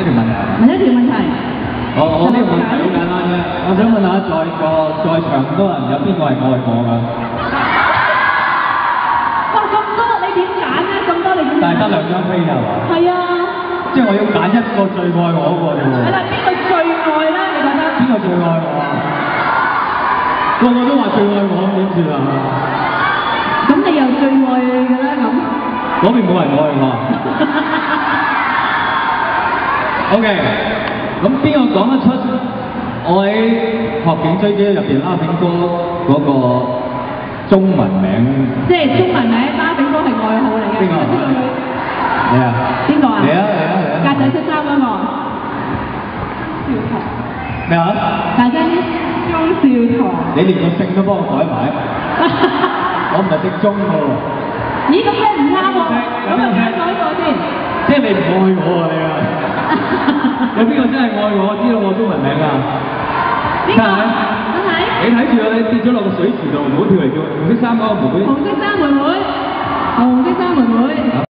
一條問題。 問一條問題。 我呢個問題好簡單啫，我想問下在場咁多人有邊個係愛我㗎？ 哇，咁多你點揀咧？咁多你點揀？ 但係得2張飛係嘛？ 係啊。 即係我要揀一個最愛我嗰個啫喎。 係啦，邊個最愛咧？你覺得？ 邊個最愛我啊？個個都話最愛我，點算啊？ 咁你又最愛嘅啦咁？ 嗰邊冇人愛我。OK， 咁邊個講得出我喺學警追擊入邊拉炳哥嗰個中文名？ 即係中文名拉炳哥係愛好嚟嘅。 邊個？你啊？ 邊個啊？ 嚟啊！ 格仔恤衫嗰個。 咩啊？ 大聲啲，鐘少棠。 你連個姓都幫我改埋，我唔係姓鐘㗎喎。 咦，咁你唔啱喎，咁咪改過先。 即係你唔愛我啊你啊！有邊個真係愛我？知道我中文名啊？ 邊個？真係？ 你睇住啊！你跌咗落個水池度，唔好跳嚟跳去。紅色衫嗰個妹妹。 紅色衫妹妹。紅色衫妹妹。